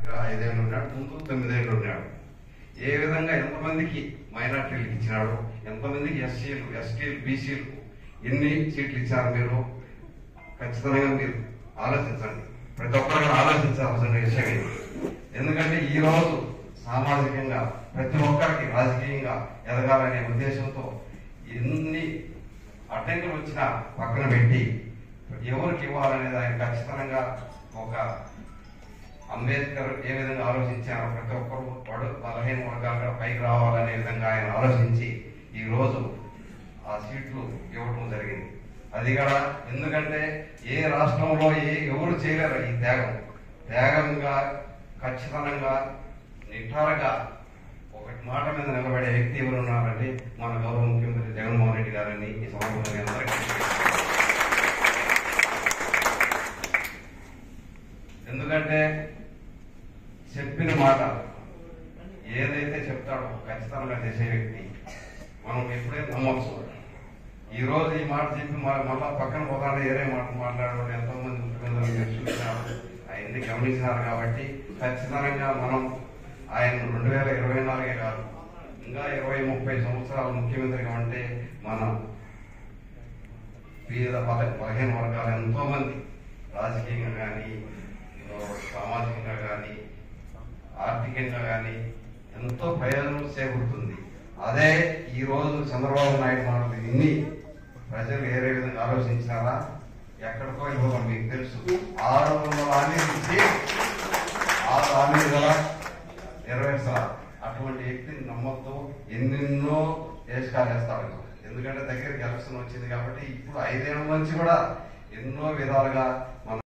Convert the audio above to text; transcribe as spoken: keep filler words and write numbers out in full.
ఐదేళ్ళు ఉన్నాడు, ముందు తొమ్మిదేళ్ళు ఉన్నాడు. ఏ విధంగా ఎంతమందికి మైనార్టీలకు ఇచ్చినాడు, ఎంతమందికి ఎస్సీలు ఎస్టీలు బీసీలు ఎన్ని సీట్లు ఇచ్చారు మీరు ఖచ్చితంగా మీరు ఆలోచించండి. ప్రతి ఒక్కరు ఆలోచించాల్సిన విషయం ఇది. ఎందుకంటే ఈ రోజు సామాజికంగా ప్రతి ఒక్కరికి రాజకీయంగా ఎదగాలనే ఉద్దేశంతో ఎన్ని అడ్డంకులు వచ్చినా పక్కన పెట్టి ఎవరికి ఇవ్వాలనేది ఆయన ఖచ్చితంగా ఒక అంబేద్కర్ ఏ విధంగా ఆలోచించారో ప్రతి ఒక్కరు వాడు బలహీన వర్గాలుగా పైకి రావాలనే విధంగా ఆయన ఆలోచించి ఈ రోజు ఆ సీట్లు ఇవ్వడం జరిగింది. అది కూడా ఎందుకంటే ఏ రాష్ట్రంలో ఏ ఎవరు చేయలేరు ఈ త్యాగం. త్యాగంగా ఖచ్చితంగా నిఠారగా ఒకటి మాట మీద నిలబడే వ్యక్తి ఎవరు ఉన్నారంటే మన గౌరవ ముఖ్యమంత్రి జగన్మోహన్ రెడ్డి గారని ఈ సందర్భంగా అందరికీ ఎందుకంటే చెప్పిన మాట ఏదైతే చెప్తాడో ఖచ్చితంగా చేసే వ్యక్తి మనం ఎప్పుడైతే నమ్మచ్చు. ఈ రోజు ఈ మాట చెప్పి మళ్ళా పక్కన పోతాడు ఏరే మాట మాట్లాడడం ఎంతో మంది ముఖ్యమంత్రులు చూసినారు, ఆయన్ని గమనించినారు. కాబట్టి ఖచ్చితంగా మనం ఆయన రెండు వేల ఇరవై నాలుగే కాదు ఇంకా ఇరవై ముప్పై సంవత్సరాలు ముఖ్యమంత్రిగా ఉంటే మన పేద బలహీన వర్గాలు ఎంతో మంది రాజకీయంగా కానీ సామాజికంగా కానీ ఆర్థికంగా కానీ ఎంతో ప్రయోజనం చేకూరుతుంది. అదే ఈ రోజు చంద్రబాబు నాయుడు మాటలు విని ప్రజలు ఏ విధంగా ఆలోచించారా ఎక్కడికో ఇవ్వడం మీకు తెలుసు. ఆరు వందల హామీలు ఇచ్చి ఆరు హామీలు గల నెరవేర్చాలి. అటువంటి వ్యక్తిని నమ్మద్దు. ఎన్నెన్నో దేశకాలు వేస్తాడు. ఎందుకంటే దగ్గరికి ఎలక్షన్ వచ్చింది కాబట్టి ఇప్పుడు ఐదేళ్ల నుంచి కూడా ఎన్నో విధాలుగా మన